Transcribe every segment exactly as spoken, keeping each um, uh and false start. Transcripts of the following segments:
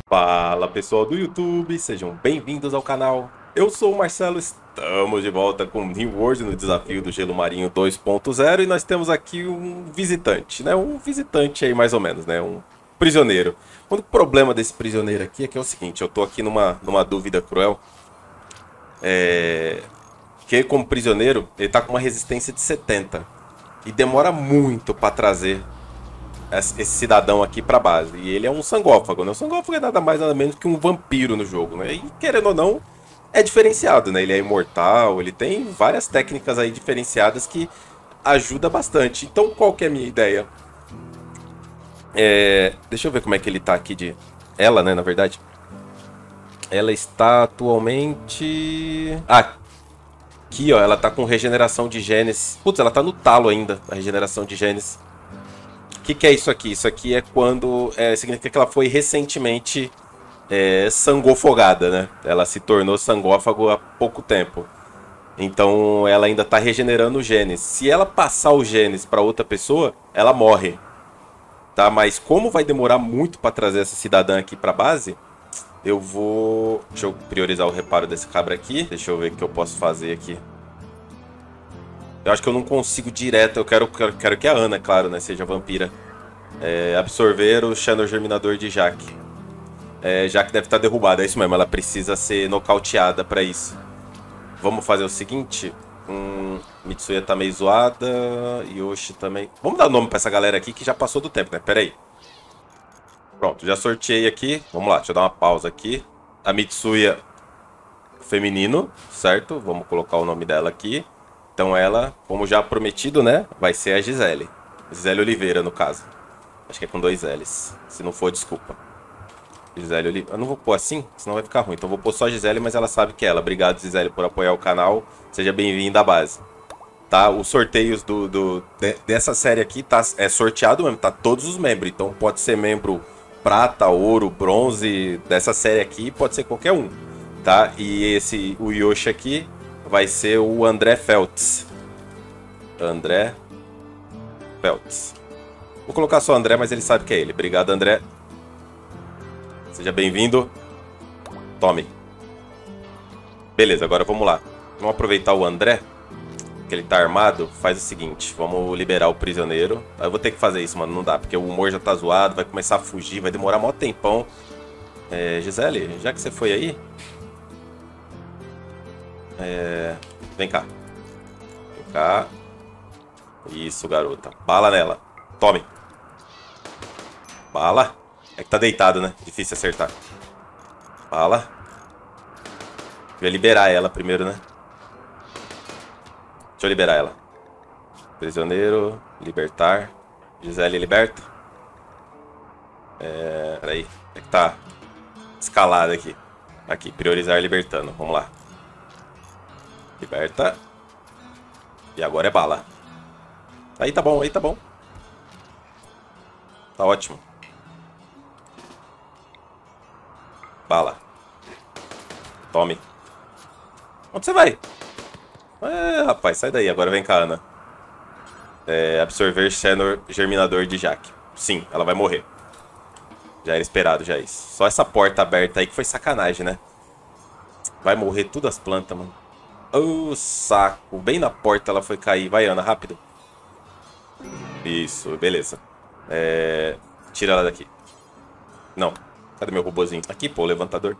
Fala pessoal do YouTube, sejam bem-vindos ao canal. Eu sou o Marcelo, estamos de volta com New World no desafio do Gelo Marinho dois ponto zero e nós temos aqui um visitante, né? Um visitante aí mais ou menos, né? Um prisioneiro. O único problema desse prisioneiro aqui é que é o seguinte, eu tô aqui numa, numa dúvida cruel. É... Que ele, como prisioneiro, ele tá com uma resistência de setenta e demora muito para trazer esse cidadão aqui pra base. E ele é um sangófago, né? O sangófago é nada mais nada menos que um vampiro no jogo, né? E querendo ou não, é diferenciado, né? Ele é imortal, ele tem várias técnicas aí diferenciadas que ajuda bastante. Então, qual que é a minha ideia? É... Deixa eu ver como é que ele tá aqui de... Ela, né, na verdade. Ela está atualmente... Ah, aqui, ó, ela tá com regeneração de genes. Putz, ela tá no talo ainda, a regeneração de genes. O que, que é isso aqui? Isso aqui é quando... É, significa que ela foi recentemente é, sangofogada, né? Ela se tornou sangófago há pouco tempo. Então ela ainda está regenerando os genes. Se ela passar os genes para outra pessoa, ela morre. Tá? Mas como vai demorar muito para trazer essa cidadã aqui para base, eu vou... Deixa eu priorizar o reparo desse cabra aqui. Deixa eu ver o que eu posso fazer aqui. Eu acho que eu não consigo direto. Eu quero, quero, quero que a Ana, claro, né, seja vampira. É, absorver o Xeno Germinador de Jaque. É, Jaque deve estar derrubada, é isso mesmo. Ela precisa ser nocauteada para isso. Vamos fazer o seguinte. Hum, Mitsuya tá meio zoada. Yoshi também. Vamos dar nome para essa galera aqui que já passou do tempo, né? Pera aí. Pronto, já sorteei aqui. Vamos lá, deixa eu dar uma pausa aqui. A Mitsuya feminino, certo? Vamos colocar o nome dela aqui. Então ela, como já prometido, né? Vai ser a Gisele. Gisele Oliveira, no caso. Acho que é com dois L's. Se não for, desculpa. Gisele Oliveira. Eu não vou pôr assim, senão vai ficar ruim. Então eu vou pôr só Gisele, mas ela sabe que é ela. Obrigado, Gisele, por apoiar o canal. Seja bem-vinda à base. Tá? Os sorteios do, do, de, dessa série aqui tá, é sorteado mesmo. Tá todos os membros. Então pode ser membro prata, ouro, bronze dessa série aqui. Pode ser qualquer um. Tá? E esse, o Yoshi aqui, vai ser o André Feltz. André Feltz. Vou colocar só André, mas ele sabe que é ele. Obrigado, André. Seja bem-vindo. Tome. Beleza, agora vamos lá. Vamos aproveitar o André, que ele tá armado. Faz o seguinte, vamos liberar o prisioneiro. Eu vou ter que fazer isso, mano, não dá, porque o humor já tá zoado, vai começar a fugir, vai demorar mó tempão. É, Gisele, já que você foi aí... É... Vem cá. Vem cá. Isso, garota. Bala nela. Tome. Bala. É que tá deitado, né? Difícil acertar. Bala. Devia liberar ela primeiro, né? Deixa eu liberar ela. Prisioneiro. Libertar. Gisele, liberta. É... Peraí. É que tá escalado aqui. Aqui. Priorizar libertando. Vamos lá. Liberta. E agora é bala. Aí tá bom, aí tá bom. Tá ótimo. Bala. Tome. Onde você vai? É, rapaz, sai daí. Agora vem cá, Ana. É, absorver Xeno Germinador de Jaque. Sim, ela vai morrer. Já era esperado, já isso. Só essa porta aberta aí que foi sacanagem, né? Vai morrer todas as plantas, mano. Ô, saco. Bem na porta ela foi cair. Vai, Ana, rápido. Isso, beleza. É... Tira ela daqui. Não. Cadê meu robozinho? Aqui, pô, o levantador.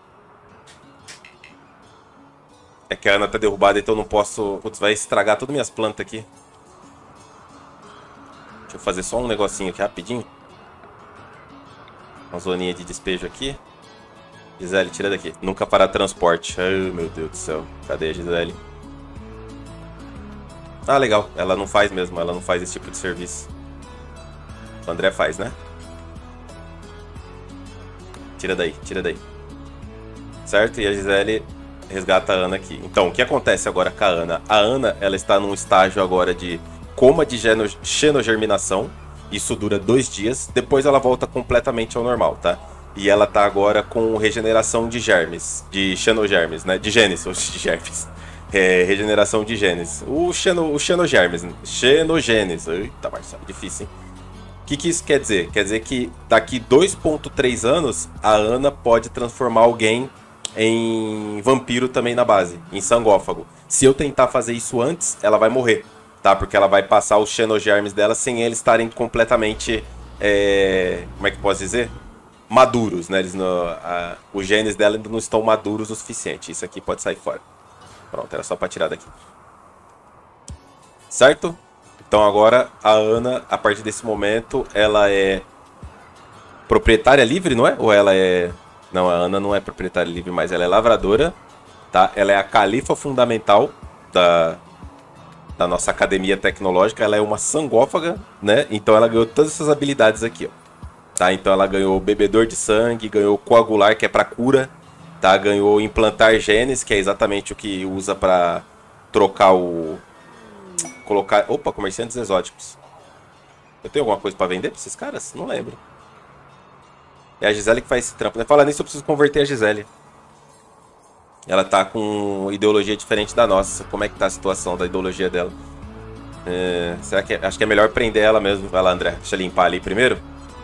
É que a Ana tá derrubada, então eu não posso... Putz, vai estragar todas as minhas plantas aqui. Deixa eu fazer só um negocinho aqui rapidinho. Uma zoninha de despejo aqui. Gisele, tira daqui. Nunca parar transporte. Ai, meu Deus do céu. Cadê a Gisele? Ah, legal. Ela não faz mesmo. Ela não faz esse tipo de serviço. O André faz, né? Tira daí, tira daí. Certo? E a Gisele resgata a Ana aqui. Então, o que acontece agora com a Ana? A Ana, ela está num estágio agora de coma de xenogerminação. Isso dura dois dias. Depois ela volta completamente ao normal, tá? E ela tá agora com regeneração de germes. De xenogermes, né? De genes, ou de germes. É, regeneração de genes. O, xeno, o xenogermes. Xenogenes. Eita, Marcelo, difícil, hein? que, que isso quer dizer? Quer dizer que daqui dois ponto três anos, a Ana pode transformar alguém em vampiro também na base, em sangófago. Se eu tentar fazer isso antes, ela vai morrer, tá? Porque ela vai passar os xenogermes dela sem eles estarem completamente, é... como é que eu posso dizer? Maduros, né? Eles não... a... Os genes dela ainda não estão maduros o suficiente. Isso aqui pode sair fora. Pronto, era só pra tirar daqui. Certo? Então agora a Ana, a partir desse momento, ela é proprietária livre, não é? Ou ela é... Não, a Ana não é proprietária livre, mas ela é lavradora, tá? Ela é a califa fundamental da, da nossa academia tecnológica. Ela é uma sangófaga, né? Então ela ganhou todas essas habilidades aqui, ó. Tá? Então ela ganhou bebedor de sangue, ganhou coagular, que é pra cura, tá? Ganhou implantar genes, que é exatamente o que usa pra trocar o... Colocar... Opa, comerciantes exóticos. Eu tenho alguma coisa pra vender pra esses caras? Não lembro. É a Gisele que faz esse trampo, né? Falar nisso, eu preciso converter a Gisele. Ela tá com ideologia diferente da nossa. Como é que tá a situação da ideologia dela? É... Será que... É... Acho que é melhor prender ela mesmo. Vai lá, André. Deixa eu limpar ali primeiro.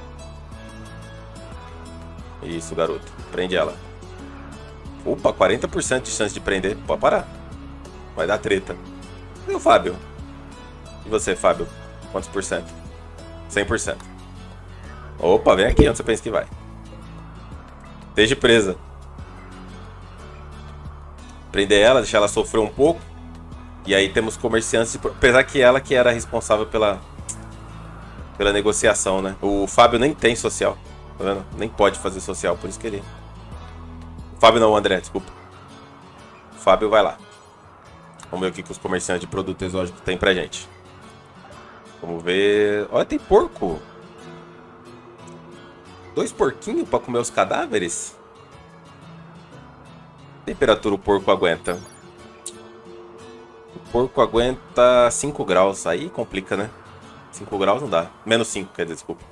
Isso, garoto. Prende ela. Opa, quarenta por cento de chance de prender. Pode parar. Vai dar treta. E o Fábio? E você, Fábio? Quantos por cento? cem por cento. Opa, vem aqui. Onde você pensa que vai? Esteja presa. Prender ela, deixar ela sofrer um pouco. E aí temos comerciantes... Apesar que ela que era responsável pela... Pela negociação, né? O Fábio nem tem social. Tá vendo? Nem pode fazer social, por isso que ele... O Fábio não, o André, desculpa. O Fábio vai lá. Vamos ver o que, que os comerciantes de produto exótico tem pra gente. Vamos ver... Olha, tem porco. Dois porquinhos pra comer os cadáveres? Temperatura o porco aguenta. O porco aguenta cinco graus. Aí complica, né? cinco graus não dá. Menos cinco, quer dizer, desculpa.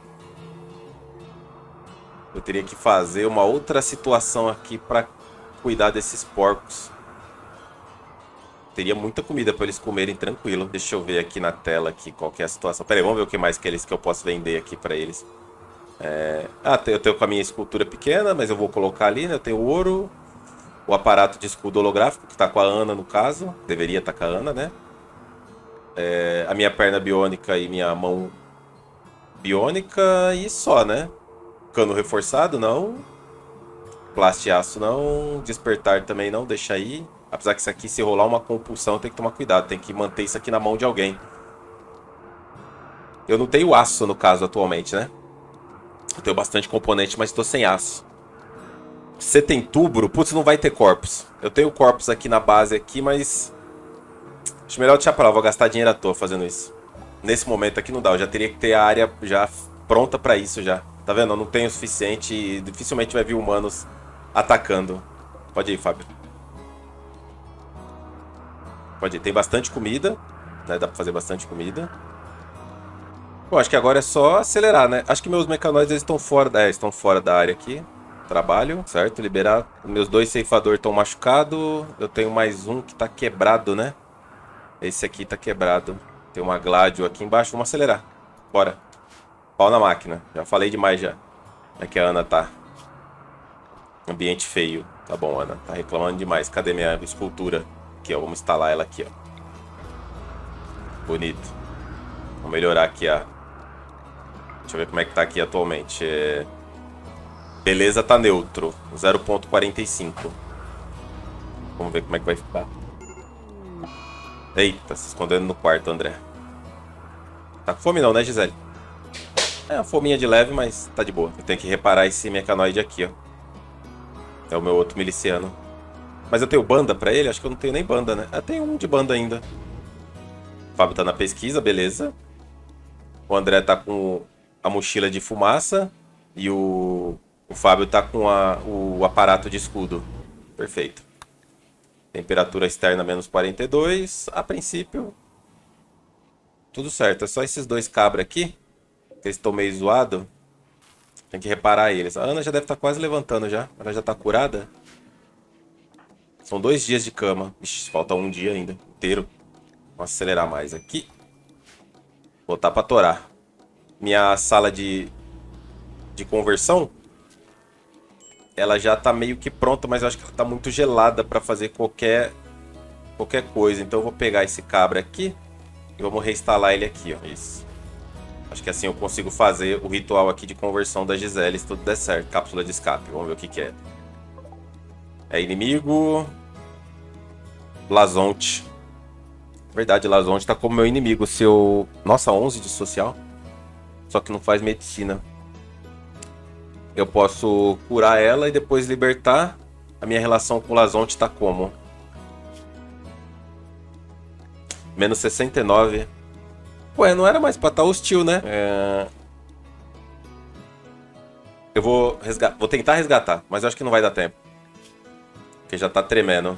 Eu teria que fazer uma outra situação aqui pra cuidar desses porcos. Teria muita comida pra eles comerem tranquilo. Deixa eu ver aqui na tela aqui qual que é a situação. Pera aí, vamos ver o que mais que, eles, que eu posso vender aqui pra eles. É... Ah, eu tenho com a minha escultura pequena, mas eu vou colocar ali, né? Eu tenho ouro. O aparato de escudo holográfico, que tá com a Ana no caso. Deveria estar com a Ana, né? É... A minha perna biônica e minha mão biônica e só, né? Cano reforçado, não. Plastiaço, não. Despertar também não, deixa aí. Apesar que isso aqui, se rolar uma compulsão, tem que tomar cuidado. Tem que manter isso aqui na mão de alguém. Eu não tenho aço, no caso, atualmente, né? Eu tenho bastante componente, mas estou sem aço. Você tem tubro? Putz, não vai ter corpos. Eu tenho corpos aqui na base, aqui, mas... Acho melhor deixar pra lá. Vou gastar dinheiro à toa fazendo isso. Nesse momento aqui não dá. Eu já teria que ter a área já pronta pra isso já. Tá vendo? Eu não tenho o suficiente e dificilmente vai vir humanos atacando. Pode ir, Fábio. Pode ir. Tem bastante comida, né? Dá pra fazer bastante comida. Bom, acho que agora é só acelerar, né? Acho que meus mecanoides eles estão fora, é, estão fora da área aqui. Trabalho, certo? Liberar. Meus dois ceifadores estão machucados. Eu tenho mais um que tá quebrado, né? Esse aqui tá quebrado. Tem uma Gladio aqui embaixo. Vamos acelerar. Bora. Pau na máquina. Já falei demais já. Como é que a Ana tá? Ambiente feio. Tá bom, Ana. Tá reclamando demais. Cadê minha escultura? Aqui, ó. Vamos instalar ela aqui, ó. Bonito. Vamos melhorar aqui a... Deixa eu ver como é que tá aqui atualmente. É... Beleza, tá neutro. zero ponto quarenta e cinco. Vamos ver como é que vai ficar. Eita, se escondendo no quarto, André. Tá com fome não, né, Gisele? É uma fominha de leve, mas tá de boa. Eu tenho que reparar esse mecanoide aqui, ó. É o meu outro miliciano. Mas eu tenho banda pra ele? Acho que eu não tenho nem banda, né? Ah, tem um de banda ainda. O Fábio tá na pesquisa, beleza. O André tá com a mochila de fumaça. E o, o Fábio tá com a, o aparato de escudo. Perfeito. Temperatura externa menos quarenta e dois. A princípio, tudo certo. É só esses dois cabras aqui. Que eles estão meio zoados. Tem que reparar eles. A Ana já deve estar quase levantando já. Ela já tá curada. São dois dias de cama. Ixi, falta um dia ainda. Inteiro. Vamos acelerar mais aqui. Botar pra torar. minha sala de, de conversão, ela já tá meio que pronta, mas eu acho que ela tá muito gelada para fazer qualquer, qualquer coisa. Então eu vou pegar esse cabra aqui e vamos reinstalar ele aqui, ó. Isso. Acho que assim eu consigo fazer o ritual aqui de conversão da Gisele, se tudo der certo. Cápsula de escape, vamos ver o que que é. É inimigo... Lazonte. Verdade, Lazonte tá como meu inimigo. Seu... Nossa, onze de social. Só que não faz medicina. Eu posso curar ela e depois libertar. A minha relação com o Lazonte tá como? Menos sessenta e nove. Ué, não era mais pra estar hostil, né? É... Eu vou, resga... vou tentar resgatar, mas eu acho que não vai dar tempo. Porque já tá tremendo.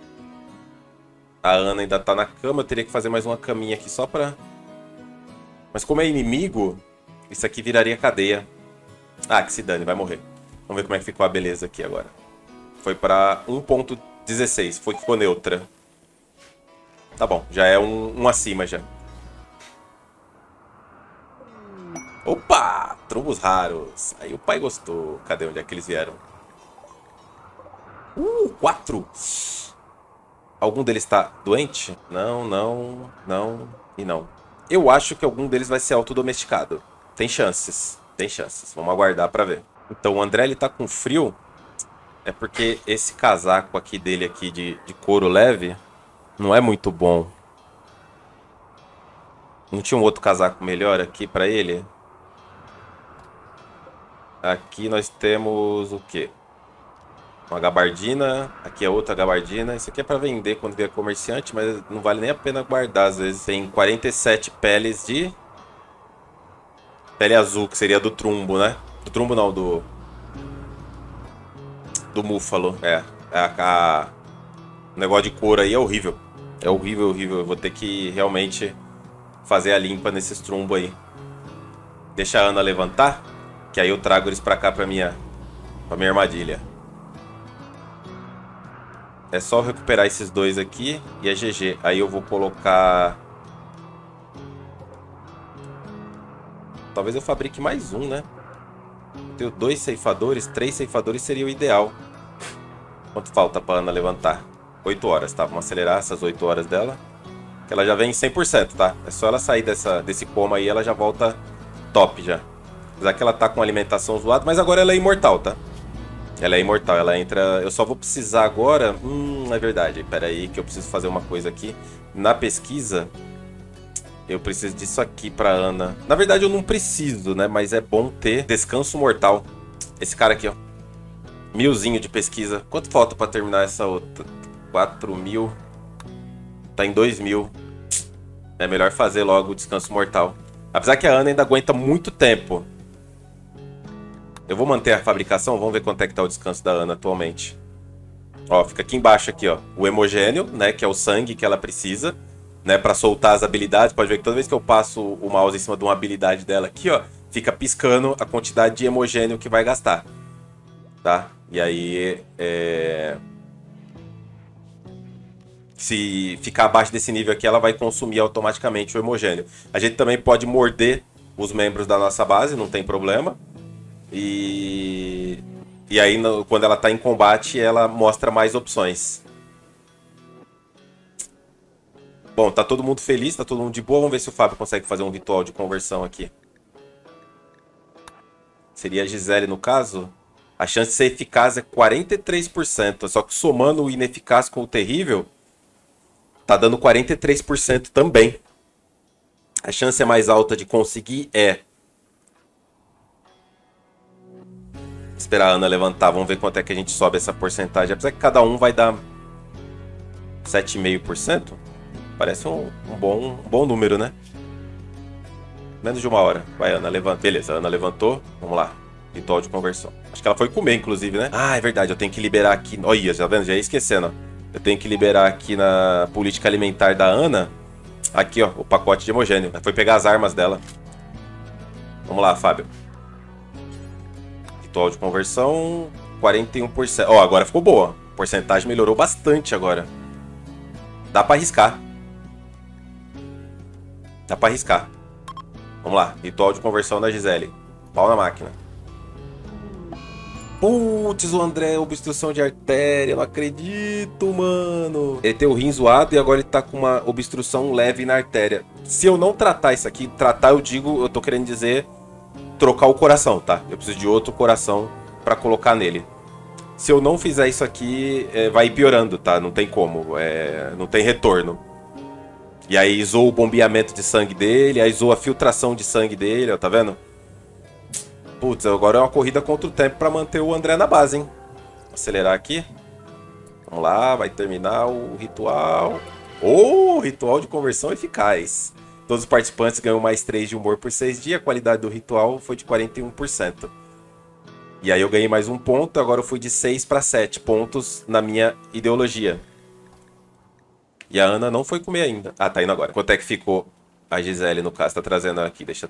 A Ana ainda tá na cama, eu teria que fazer mais uma caminha aqui só pra... Mas como é inimigo, isso aqui viraria cadeia. Ah, que se dane, vai morrer. Vamos ver como é que ficou a beleza aqui agora. Foi pra um ponto dezesseis, foi que ficou neutra. Tá bom, já é um, um acima já. Opa! Trombos raros. Aí o pai gostou. Cadê? Onde é que eles vieram? Uh, quatro! Algum deles tá doente? Não, não, não e não. Eu acho que algum deles vai ser autodomesticado. Tem chances, tem chances. Vamos aguardar pra ver. Então o André, ele tá com frio. É porque esse casaco aqui dele aqui de, de couro leve não é muito bom. Não tinha um outro casaco melhor aqui pra ele? Aqui nós temos o quê? Uma gabardina, aqui é outra gabardina. Isso aqui é pra vender quando vier comerciante, mas não vale nem a pena guardar. Às vezes tem quarenta e sete peles de... Pele azul, que seria do trumbo, né? Do trumbo não, do... Do múfalo. É, a, a... o negócio de couro aí é horrível. É horrível, horrível. Eu vou ter que realmente fazer a limpa nesses trumbos aí. Deixa a Ana levantar, que aí eu trago eles pra cá, pra minha, pra minha armadilha. É só recuperar esses dois aqui e é G G. Aí eu vou colocar... Talvez eu fabrique mais um, né? Eu tenho dois ceifadores, três ceifadores seria o ideal. Quanto falta pra Ana levantar? oito horas, tá? Vamos acelerar essas oito horas dela. Que ela já vem cem por cento, tá? É só ela sair dessa, desse coma aí, ela já volta top já. Apesar que ela tá com alimentação zoada, mas agora ela é imortal, tá? Ela é imortal, ela entra... Eu só vou precisar agora... Hum, é verdade. Pera aí que eu preciso fazer uma coisa aqui. Na pesquisa, eu preciso disso aqui pra Ana. Na verdade, eu não preciso, né? Mas é bom ter descanso mortal. Esse cara aqui, ó. Milzinho de pesquisa. Quanto falta pra terminar essa outra? quatro mil. Tá em dois mil. É melhor fazer logo o descanso mortal. Apesar que a Ana ainda aguenta muito tempo. Eu vou manter a fabricação, vamos ver quanto é que tá o descanso da Ana atualmente. Ó, fica aqui embaixo aqui, ó, o hemogênio, né, que é o sangue que ela precisa, né, pra soltar as habilidades. Pode ver que toda vez que eu passo o mouse em cima de uma habilidade dela aqui, ó, fica piscando a quantidade de hemogênio que vai gastar, tá? E aí, é... se ficar abaixo desse nível aqui, ela vai consumir automaticamente o hemogênio. A gente também pode morder os membros da nossa base, não tem problema. E, e aí, no, quando ela tá em combate, ela mostra mais opções. Bom, tá todo mundo feliz, tá todo mundo de boa. Vamos ver se o Fábio consegue fazer um ritual de conversão aqui. Seria a Gisele no caso. A chance de ser eficaz é quarenta e três por cento. Só que somando o ineficaz com o terrível, tá dando quarenta e três por cento também. A chance é mais alta de conseguir é... Esperar a Ana levantar, vamos ver quanto é que a gente sobe essa porcentagem. Apesar que cada um vai dar sete vírgula cinco por cento. Parece um, um, bom, um bom número, né? Menos de uma hora. Vai, Ana, levanta. Beleza, a Ana levantou. Vamos lá. Ritual de conversão. Acho que ela foi comer, inclusive, né? Ah, é verdade. Eu tenho que liberar aqui... Olha, tá vendo? Já ia esquecendo, ó. Eu tenho que liberar aqui na política alimentar da Ana. Aqui, ó, o pacote de hemogênio. Ela foi pegar as armas dela. Vamos lá, Fábio. Ritual de conversão, quarenta e um por cento. Ó, agora ficou boa. A porcentagem melhorou bastante agora. Dá pra arriscar. Dá pra arriscar. Vamos lá. Ritual de conversão da Gisele. Pau na máquina. Putz, o André, obstrução de artéria. Não acredito, mano. Ele tem o rim zoado e agora ele tá com uma obstrução leve na artéria. Se eu não tratar isso aqui, tratar eu digo, eu tô querendo dizer trocar o coração, tá? Eu preciso de outro coração pra colocar nele. Se eu não fizer isso aqui, é, vai piorando, tá? Não tem como. É, não tem retorno. E aí zoa o bombeamento de sangue dele, aí zoa a filtração de sangue dele, ó, tá vendo? Putz, agora é uma corrida contra o tempo pra manter o André na base, hein? Acelerar aqui. Vamos lá, vai terminar o ritual. Oh, ritual de conversão eficaz. Todos os participantes ganham mais três de humor por seis dias. A qualidade do ritual foi de quarenta e um por cento. E aí eu ganhei mais um ponto, agora eu fui de seis para sete pontos na minha ideologia. E a Ana não foi comer ainda. Ah, tá indo agora. Quanto é que ficou a Gisele, no caso? Tá trazendo aqui, deixa...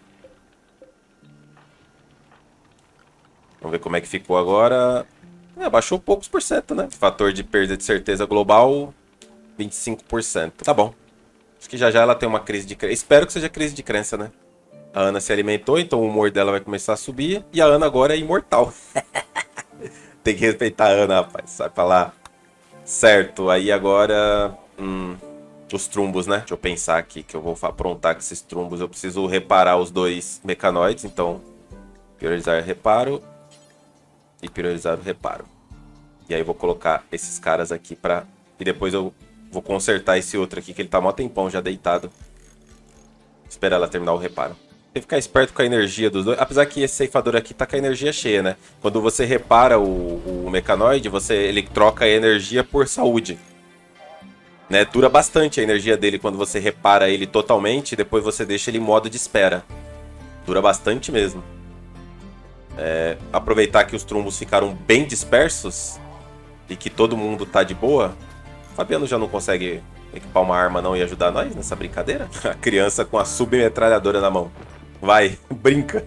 Vamos ver como é que ficou agora. É, baixou poucos por cento, né? Fator de perda de certeza global, vinte e cinco por cento. Tá bom. Acho que já já ela tem uma crise de crença. Espero que seja crise de crença, né? A Ana se alimentou, então o humor dela vai começar a subir. E a Ana agora é imortal. Tem que respeitar a Ana, rapaz. Sai pra lá. Certo, aí agora... Hum, os trumbos, né? Deixa eu pensar aqui que eu vou aprontar com esses trumbos. Eu preciso reparar os dois mecanoides, então... Priorizar reparo. E priorizar o reparo. E aí eu vou colocar esses caras aqui pra... E depois eu vou consertar esse outro aqui, que ele tá mó tempão já deitado. Esperar ela terminar o reparo. Tem que ficar esperto com a energia dos dois. Apesar que esse ceifador aqui tá com a energia cheia, né? Quando você repara o, o mecanoide, você, ele troca a energia por saúde. Né? Dura bastante a energia dele quando você repara ele totalmente e depois você deixa ele em modo de espera. Dura bastante mesmo. É, aproveitar que os trumbos ficaram bem dispersos e que todo mundo tá de boa. O Fabiano já não consegue equipar uma arma não e ajudar nós nessa brincadeira? A criança com a submetralhadora na mão. Vai, brinca.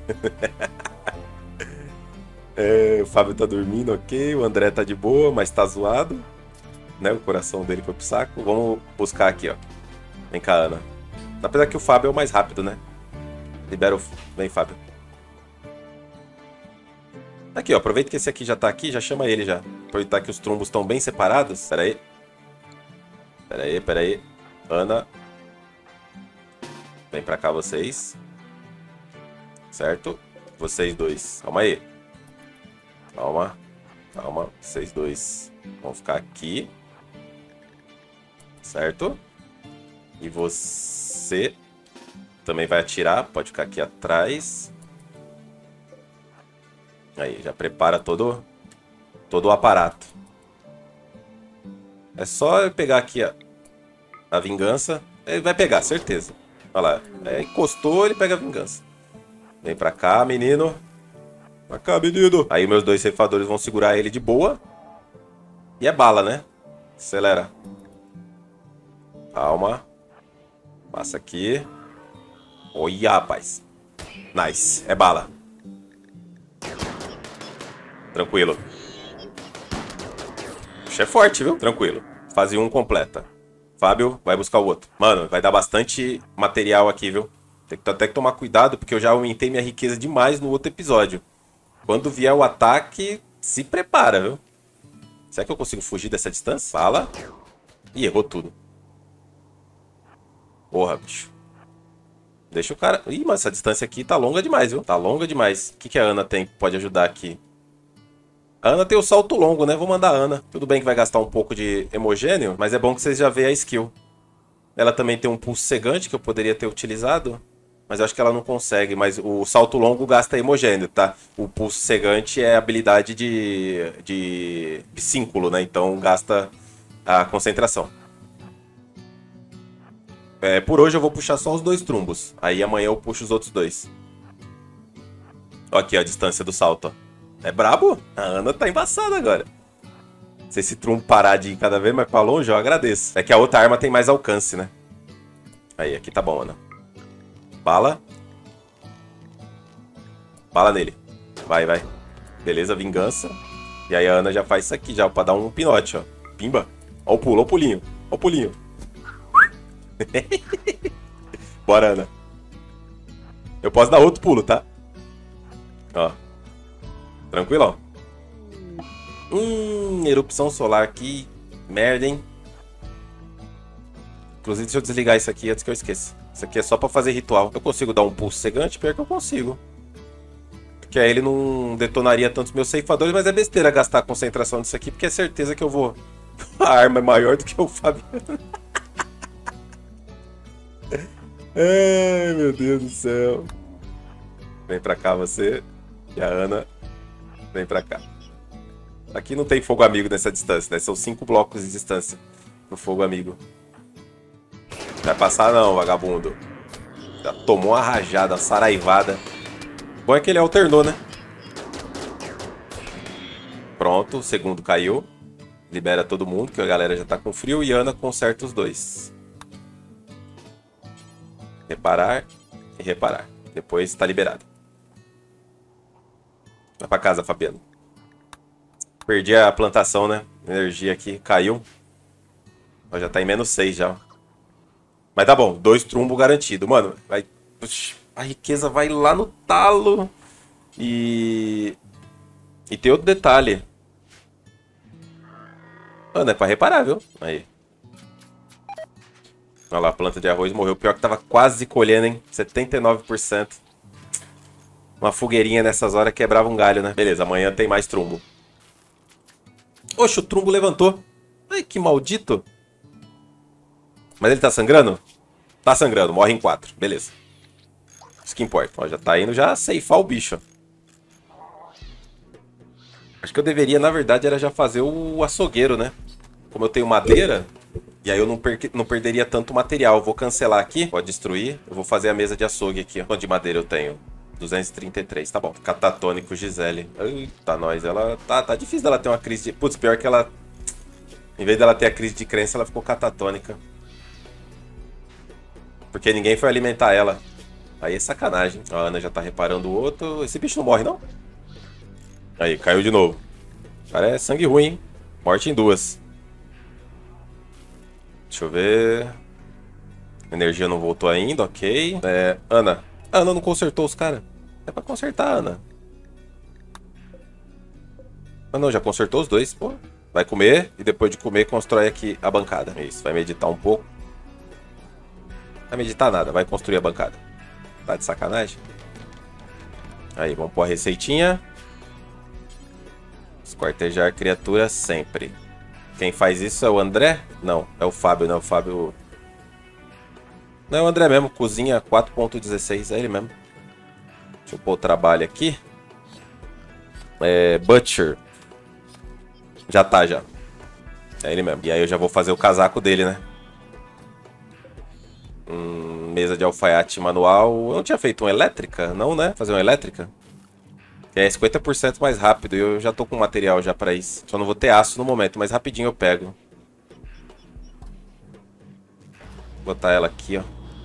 É, o Fábio tá dormindo, ok. O André tá de boa, mas tá zoado. Né? O coração dele foi pro saco. Vamos buscar aqui, ó. Vem cá, Ana. Apesar que o Fábio é o mais rápido, né? Libera o... Vem, Fábio. Aqui, ó. Aproveita que esse aqui já tá aqui, já chama ele já. Aproveitar que os trombos estão bem separados. Pera aí. Pera aí, pera aí. Ana. Vem pra cá vocês. Certo? Vocês dois. Calma aí. Calma. Calma. Vocês dois vão ficar aqui. Certo? E você também vai atirar. Pode ficar aqui atrás. Aí, já prepara todo, todo o aparato. É só eu pegar aqui a, a vingança. Ele vai pegar, certeza. Olha lá. É, encostou, ele pega a vingança. Vem pra cá, menino. Pra cá, menino. Aí meus dois ceifadores vão segurar ele de boa. E é bala, né? Acelera. Calma. Passa aqui. Olha, rapaz. Nice. É bala. Tranquilo. Puxa, é forte, viu? Tranquilo. Fase um completa. Fábio, vai buscar o outro. Mano, vai dar bastante material aqui, viu? Tem que até que tomar cuidado, porque eu já aumentei minha riqueza demais no outro episódio. Quando vier o ataque, se prepara, viu? Será que eu consigo fugir dessa distância? Fala. Ih, errou tudo. Porra, bicho. Deixa o cara... Ih, mas essa distância aqui tá longa demais, viu? Tá longa demais. O que, que a Ana tem que pode ajudar aqui? A Ana tem o salto longo, né? Vou mandar a Ana. Tudo bem que vai gastar um pouco de hemogênio, mas é bom que vocês já vejam a skill. Ela também tem um pulso cegante que eu poderia ter utilizado, mas eu acho que ela não consegue. Mas o salto longo gasta hemogênio, tá? O pulso cegante é habilidade de, de psíncolo, né? Então gasta a concentração. É, por hoje eu vou puxar só os dois trumbos. Aí amanhã eu puxo os outros dois. Ó aqui ó, a distância do salto, ó. É brabo? A Ana tá embaçada agora. Se esse trumbo parar de ir cada vez mais pra longe, eu agradeço. É que a outra arma tem mais alcance, né? Aí, aqui tá bom, Ana. Bala. Bala nele. Vai, vai. Beleza, vingança. E aí a Ana já faz isso aqui, já pra dar um pinote, ó. Pimba. Ó o pulo, ó o pulinho. Ó o pulinho. Bora, Ana. Eu posso dar outro pulo, tá? Ó. Tranquilão. Hum, erupção solar aqui. Merda, hein? Inclusive, deixa eu desligar isso aqui antes que eu esqueça. Isso aqui é só pra fazer ritual. Eu consigo dar um pulso cegante? Pior que eu consigo. Porque aí ele não detonaria tanto os meus ceifadores, mas é besteira gastar a concentração disso aqui, porque é certeza que eu vou... A arma é maior do que o Fabiano. Ai, meu Deus do céu. Vem pra cá você. E a Ana vem pra cá. Aqui não tem fogo amigo nessa distância, né? São cinco blocos de distância pro fogo amigo. Vai passar não, vagabundo. Já tomou uma rajada, uma saraivada. Bom é que ele alternou, né? Pronto, o segundo caiu. Libera todo mundo, que a galera já tá com frio. E Ana conserta os dois. Reparar e reparar. Depois tá liberado. Vai pra casa, Fabiano. Perdi a plantação, né? Energia aqui caiu. Ó, já tá em menos seis já. Mas tá bom, dois trumbos garantido. Mano, vai... a riqueza vai lá no talo. E... E tem outro detalhe. Mano, é pra reparar, viu? Aí. Olha lá, a planta de arroz morreu. Pior que tava quase colhendo, hein? setenta e nove por cento. Uma fogueirinha nessas horas quebrava um galho, né? Beleza, amanhã tem mais trumbo. Oxe, o trumbo levantou. Ai, que maldito. Mas ele tá sangrando? Tá sangrando, morre em quatro. Beleza. Isso que importa. Ó, já tá indo já ceifar o bicho. Acho que eu deveria, na verdade, era já fazer o açougueiro, né? Como eu tenho madeira, e aí eu não, per não perderia tanto material. Eu vou cancelar aqui, pode destruir. Eu vou fazer a mesa de açougue aqui. Quanto de madeira eu tenho? duzentos e trinta e três, tá bom. Catatônico Gisele. Eita, nós. Ela tá, tá difícil dela ter uma crise de... Putz, pior que ela... Em vez dela ter a crise de crença, ela ficou catatônica. Porque ninguém foi alimentar ela. Aí é sacanagem. A Ana já tá reparando o outro. Esse bicho não morre, não? Aí, caiu de novo. O cara é sangue ruim, hein? Morte em duas. Deixa eu ver... A energia não voltou ainda, ok. É, Ana... A Ana não consertou os caras. É pra consertar, Ana. Ah, não, já consertou os dois, pô. Vai comer e depois de comer constrói aqui a bancada. Isso, vai meditar um pouco. Vai meditar nada, vai construir a bancada. Tá de sacanagem? Aí, vamos pôr a receitinha. Esquartejar criatura sempre. Quem faz isso é o André? Não, é o Fábio, não, o Fábio... Não, é o André mesmo, cozinha quatro ponto dezesseis, é ele mesmo. Deixa eu pôr o trabalho aqui. É, Butcher. Já tá, já. É ele mesmo. E aí eu já vou fazer o casaco dele, né? Hum, mesa de alfaiate manual. Eu não tinha feito uma elétrica? Não, né? Fazer uma elétrica? Que é cinquenta por cento mais rápido. E eu já tô com material já pra isso. Só não vou ter aço no momento, mas rapidinho eu pego. Vou botar ela aqui, ó.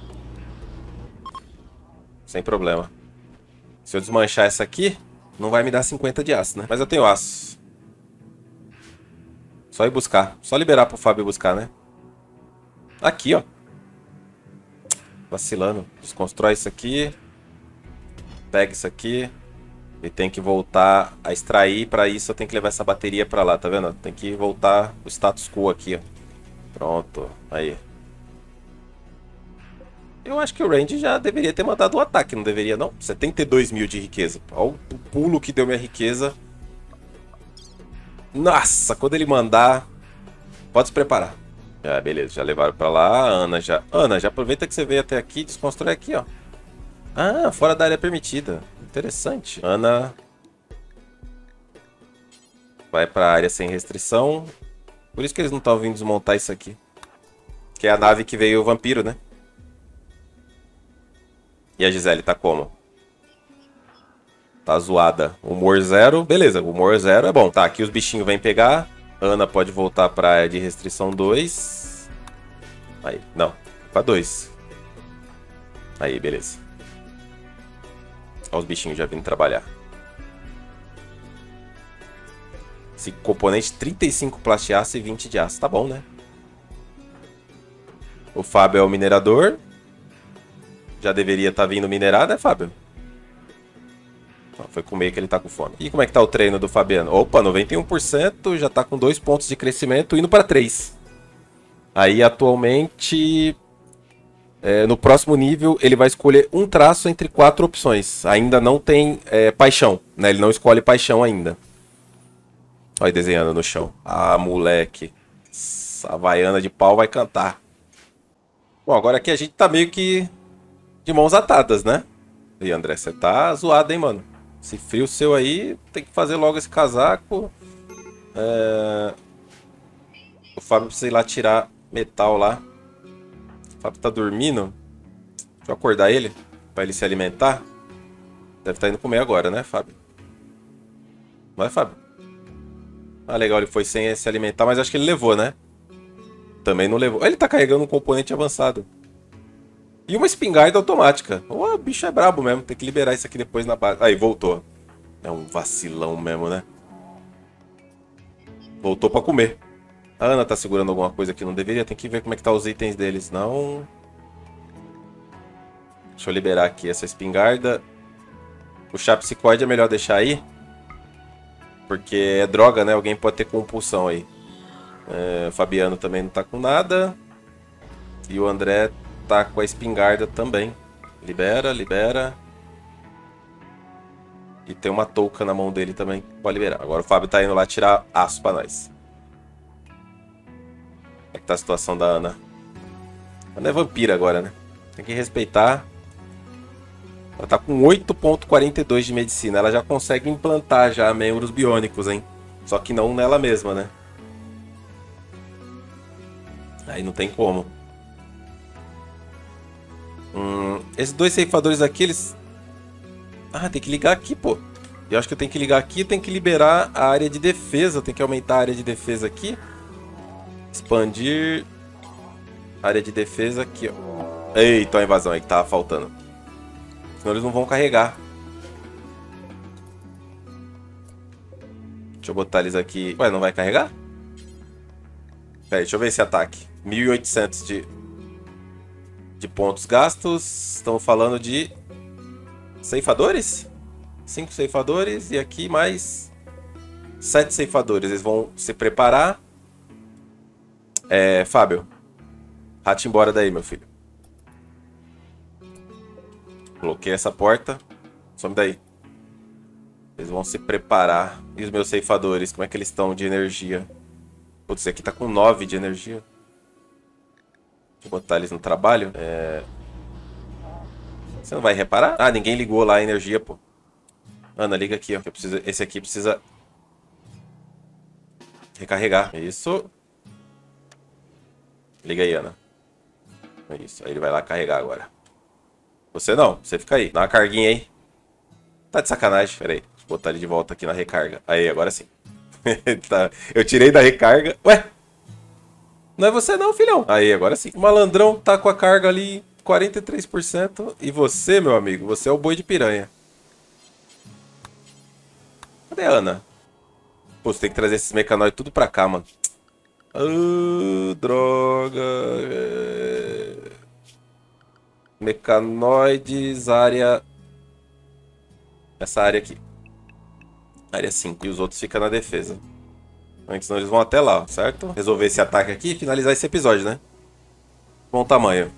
Sem problema. Se eu desmanchar essa aqui, não vai me dar cinquenta de aço, né? Mas eu tenho aço. Só ir buscar. Só liberar pro Fábio buscar, né? Aqui, ó. Vacilando. Desconstrói isso aqui. Pega isso aqui. E tem que voltar a extrair. Pra isso eu tenho que levar essa bateria pra lá, tá vendo? Tem que voltar o status quo aqui, ó. Pronto. Aí. Eu acho que o Randy já deveria ter mandado o ataque, não deveria não? setenta e dois mil de riqueza. Olha o pulo que deu minha riqueza. Nossa, quando ele mandar... Pode se preparar. Ah, beleza, já levaram pra lá. A Ana já... Ana, já aproveita que você veio até aqui e desconstrói aqui, ó. Ah, fora da área permitida. Interessante. Ana... Vai pra área sem restrição. Por isso que eles não estão vindo desmontar isso aqui. Que é a nave que veio o vampiro, né? E a Gisele tá como? Tá zoada. Humor zero. Beleza, humor zero é bom. Tá, aqui os bichinhos vêm pegar. Ana pode voltar pra área de restrição dois. Aí, não. Pra dois. Aí, beleza. Olha os bichinhos já vindo trabalhar. Esse componente trinta e cinco plastiaço e vinte de aço. Tá bom, né? O Fábio é o minerador. já deveria estar vindo minerar, né, Fábio? Foi comer que ele tá com fome. E como é que tá o treino do Fabiano? Opa, noventa e um por cento, já tá com dois pontos de crescimento, indo para três. Aí, atualmente, é, no próximo nível, ele vai escolher um traço entre quatro opções. Ainda não tem é, paixão, né? Ele não escolhe paixão ainda. Olha ele desenhando no chão. Ah, moleque. Essa havaiana de pau vai cantar. Bom, agora aqui a gente tá meio que de mãos atadas, né? E André, você tá zoado, hein, mano? Esse frio seu aí, tem que fazer logo esse casaco. É... O Fábio precisa ir lá tirar metal lá. O Fábio tá dormindo. Deixa eu acordar ele, pra ele se alimentar. Deve estar indo comer agora, né, Fábio? Vai, Fábio? Ah, legal, ele foi sem se alimentar, mas acho que ele levou, né? Também não levou. Ele tá carregando um componente avançado. E uma espingarda automática. O bicho é brabo mesmo. Tem que liberar isso aqui depois na base. Aí, voltou. É um vacilão mesmo, né? Voltou pra comer. A Ana tá segurando alguma coisa que não deveria. Tem que ver como é que tá os itens deles. Não... Deixa eu liberar aqui essa espingarda. O chá psicóide é melhor deixar aí. Porque é droga, né? Alguém pode ter compulsão aí. É, o Fabiano também não tá com nada. E o André tá com a espingarda também. Libera, libera. E tem uma touca na mão dele também. Pode liberar. Agora o Fábio tá indo lá tirar aço pra nós. Como é que tá a situação da Ana? A Ana é vampira agora, né? Tem que respeitar. Ela tá com oito ponto quarenta e dois de medicina. Ela já consegue implantar já membros biônicos, hein? Só que não nela mesma, né? Aí não tem como. Hum, esses dois ceifadores aqui, eles... Ah, tem que ligar aqui, pô. Eu acho que eu tenho que ligar aqui e tem que liberar a área de defesa. Tem que aumentar a área de defesa aqui. Expandir. Área de defesa aqui, ó. Eita, a invasão aí que tava faltando. Senão eles não vão carregar. Deixa eu botar eles aqui. Ué, não vai carregar? Pera aí, deixa eu ver esse ataque. mil e oitocentos de... de pontos gastos. Estamos falando de... ceifadores? cinco ceifadores. E aqui mais... sete ceifadores. Eles vão se preparar. É, Fábio. Rate embora daí, meu filho. Bloqueei essa porta. Some daí. Eles vão se preparar. E os meus ceifadores, como é que eles estão de energia? Putz, esse aqui tá com nove de energia. Deixa eu botar eles no trabalho. É... Você não vai reparar? Ah, ninguém ligou lá a energia, pô. Ana, liga aqui, ó. Eu preciso... Esse aqui precisa... recarregar. Isso. Liga aí, Ana. Isso. Aí ele vai lá carregar agora. Você não. Você fica aí. Dá uma carguinha aí. Tá de sacanagem. Pera aí. Deixa eu botar ele de volta aqui na recarga. Aí, agora sim. Tá. Eu tirei da recarga. Ué? Não é você não, filhão. Aí, agora sim. O malandrão tá com a carga ali quarenta e três por cento. E você, meu amigo, você é o boi de piranha. Cadê a Ana? Pô, você tem que trazer esses mecanoides tudo pra cá, mano. Ah, droga. Mecanoides, área... Essa área aqui. Área cinco. E os outros ficam na defesa. Antes senão eles vão até lá, certo? Resolver esse ataque aqui e finalizar esse episódio, né? Bom tamanho.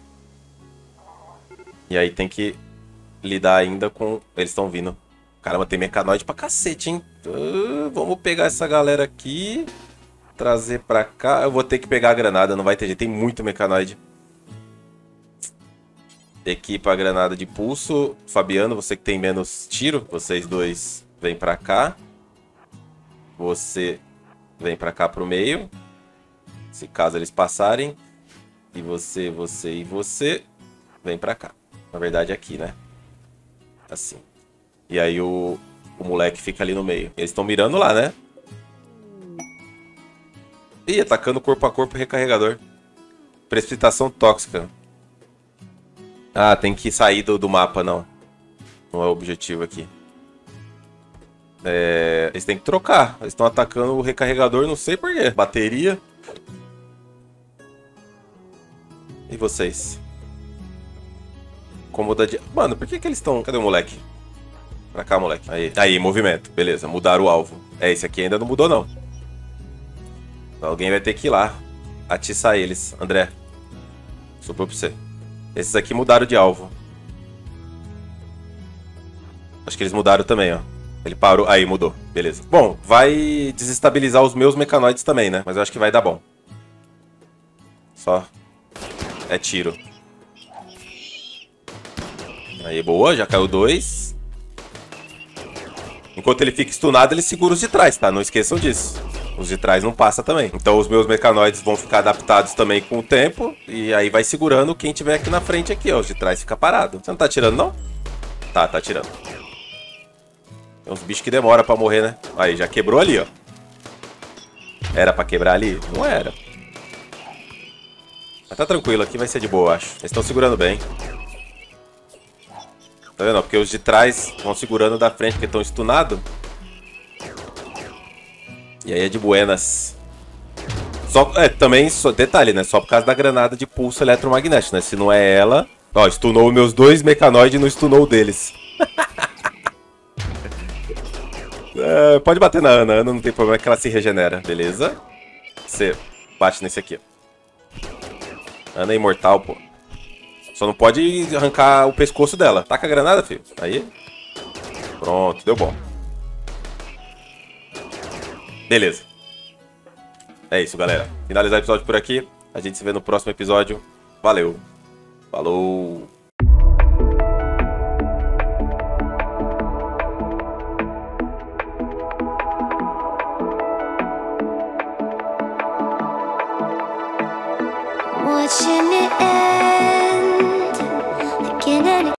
E aí tem que lidar ainda com... Eles estão vindo. Caramba, tem mecanoide pra cacete, hein? Uh, vamos pegar essa galera aqui. Trazer pra cá. Eu vou ter que pegar a granada, não vai ter jeito. Tem muito mecanoide. Equipa a granada de pulso. Fabiano, você que tem menos tiro. Vocês dois vêm pra cá. Você vem pra cá pro meio. Se caso eles passarem. E você, você e você vem pra cá. Na verdade aqui, né? Assim. E aí o, o moleque fica ali no meio. Eles estão mirando lá, né? Ih, atacando corpo a corpo recarregador. Precipitação tóxica. Ah, tem que sair do, do mapa, não. Não é o objetivo aqui. É, eles têm que trocar. Eles estão atacando o recarregador, não sei porquê. Bateria. E vocês? cômoda de... Mano, por que que eles estão... Cadê o moleque? Pra cá, moleque. Aí, aí, movimento. Beleza, mudaram o alvo. É, esse aqui ainda não mudou, não. Então, alguém vai ter que ir lá atiçar eles. André, sobrou pra você. Esses aqui mudaram de alvo. Acho que eles mudaram também, ó. Ele parou. Aí, mudou. Beleza. Bom, vai desestabilizar os meus mecanoides também, né? Mas eu acho que vai dar bom. Só. É tiro. Aí, boa. Já caiu dois. Enquanto ele fica stunado, ele segura os de trás, tá? Não esqueçam disso. Os de trás não passa também. Então os meus mecanoides vão ficar adaptados também com o tempo. E aí vai segurando quem tiver aqui na frente aqui, ó. Os de trás fica parado. Você não tá atirando, não? Tá, tá atirando. Tem uns bichos que demoram pra morrer, né? Aí, já quebrou ali, ó. Era pra quebrar ali? Não era. Mas tá tranquilo, aqui vai ser de boa, eu acho. Eles estão segurando bem. Tá vendo? Porque os de trás vão segurando da frente porque estão stunados. E aí é de buenas. Só, é, também, só, detalhe, né? Só por causa da granada de pulso eletromagnético, né? Se não é ela... Ó, stunou meus dois mecanoides e não stunou o deles. É, pode bater na Ana, a Ana não tem problema que ela se regenera, beleza? Você bate nesse aqui. Ana é imortal, pô. Só não pode arrancar o pescoço dela. Taca a granada, filho. Aí. Pronto, deu bom. Beleza. É isso, galera. Finalizar o episódio por aqui. A gente se vê no próximo episódio. Valeu. Falou.